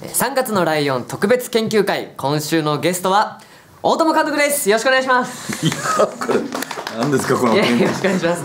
3月のライオン特別研究会、今週のゲストは大友監督です。よろしくお願いします。 いや、これ何ですかこのよろしくお願いします。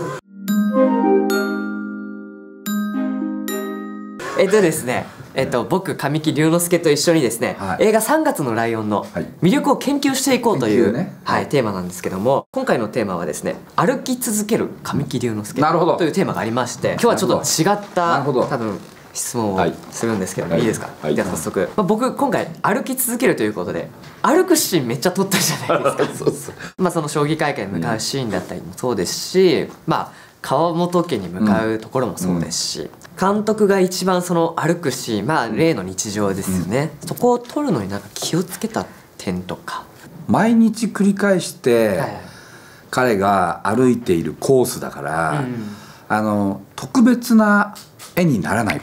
ですね、僕神木隆之介と一緒にですね、映画3月のライオンの魅力を研究していこうという、テーマなんですけども、今回のテーマはですね、歩き続ける神木隆之介というテーマがありまして、今日はちょっと違った多分質問をするんですけど、いいですか。じゃあ早速、僕今回歩き続けるということで、歩くシーンめっちゃ撮ったじゃないですか。その将棋会館に向かうシーンだったりもそうですし、川本家に向かうところもそうですし、監督が一番その歩くシーン、例の日常ですよね、そこを撮るのになんか気をつけた点とか。 毎日繰り返して彼が歩いているコースだから、特別な絵にならないこと。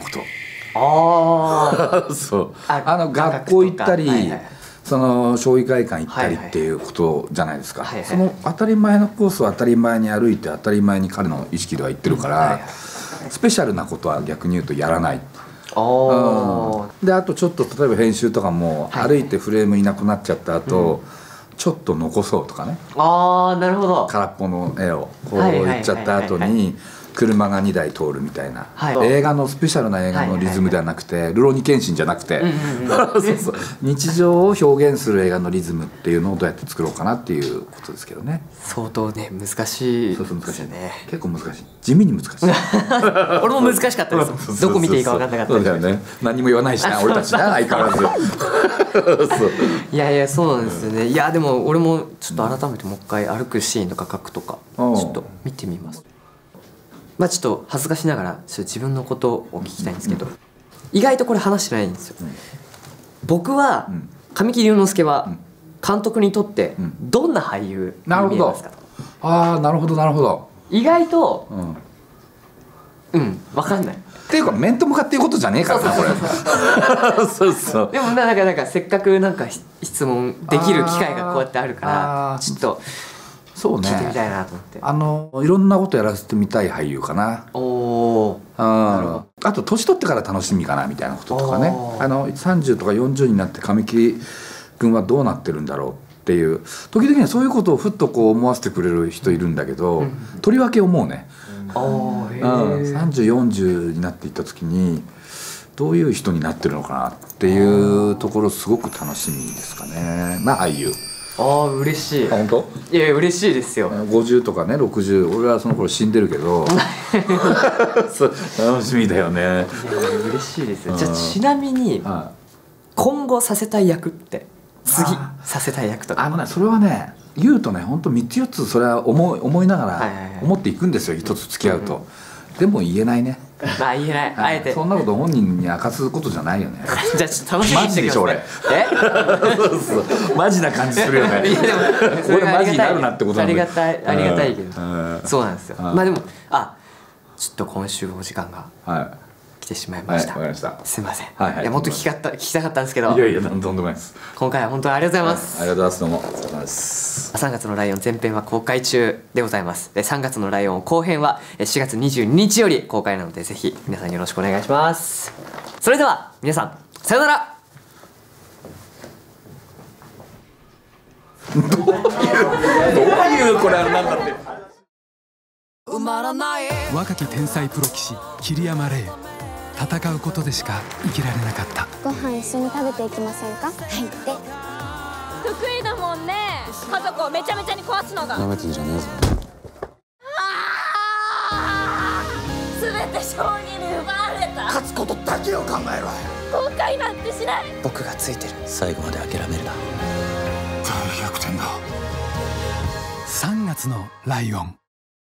そう学校行ったりその将棋会館行ったりっていうことじゃないですか。その当たり前のコースを当たり前に歩いて当たり前に彼の意識では言ってるから、スペシャルなことは逆に言うとやらない。であとちょっと例えば編集とかも歩いてフレームいなくなっちゃった後、ちょっと残そうとかね。 なるほど。 空っぽの絵をこういっちゃった後に車が2台通るみたいな、映画のスペシャルな映画のリズムではなくて、ルローニケンシンじゃなくて、日常を表現する映画のリズムっていうのをどうやって作ろうかなっていうことですけどね。 相当ね難しいですよね。 結構難しい、地味に難しい。 俺も難しかったです。どこ見ていいか分かんなかった。 そうだよね、何も言わないしな俺たちな、相変わらず。 いやいや、そうなんですよね。いやでも俺もちょっと改めてもう一回歩くシーンとか書くとかちょっと見てみます。ちょっと恥ずかしながら自分のことを聞きたいんですけど、意外とこれ話してないんですよ。僕は神木隆之介は監督にとってどんな俳優に見えますかと。 なるほどなるほど。 意外と分かんないっていうか面と向かっていうことじゃねえからなこれ。そうそう。 でもなんかせっかくなんか質問できる機会がこうやってあるからちょっと聞いてみたいなと思って。 いろんなことやらせてみたい俳優かな。あと年取ってから楽しみかなみたいなこととかね。30とか40になって神木君はどうなってるんだろうっていう、時々にそういうことをふっとこう思わせてくれる人いるんだけど、とりわけ思うね。3040になっていった時にどういう人になってるのかなっていうところすごく楽しみですかね。俳優。 嬉しい。 本当？ いや嬉しいですよ。 50とかね60、俺はその頃死んでるけど楽しみだよね。いや嬉しいですよ。じゃあちなみに今後させたい役って、次させたい役とか。 それはね言うとね、本当3つ4つそれは思いながら思っていくんですよ、1つ付き合うと。でも言えないね。 言えない、あえてそんなこと本人に明かすことじゃないよね。 じゃあちょっと楽しみにしてきますね。 マジな感じするよね。俺マジになるなってことなんで。 ありがたいけど、そうなんですよ。でもちょっと今週お時間が来てしまいました。すいません。いやもっと聞きたかったんですけど。 いやいや、とんでもないです。 今回は本当にありがとうございます。 ありがとうございます。どうもお疲れ様です。 3月のライオン前編は公開中でございます。3月のライオン後編は4月22日より公開なので、ぜひ皆さんよろしくお願いします。それでは皆さんさようなら。 どういうこれなんだって。 若き天才プロ棋士桐山玲。戦うことでしか生きられなかった。 ご飯一緒に食べていきませんか。 得意だもんね、家族をめちゃめちゃに壊すのが。 なめてんじゃねえぞ。 全て将棋に奪われた。 勝つことだけを考えろ。 後悔なんてしない。 僕がついてる。 最後まで諦めるな。 大逆転だ。 3月のライオン。